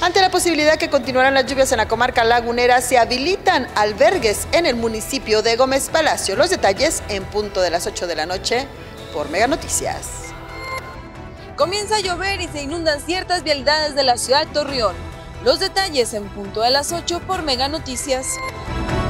Ante la posibilidad que continuaran las lluvias en la comarca lagunera, se habilitan albergues en el municipio de Gómez Palacio. Los detalles en punto de las 8 de la noche por Mega Noticias. Comienza a llover y se inundan ciertas vialidades de la ciudad de Torreón. Los detalles en punto de las 8 por Mega Noticias.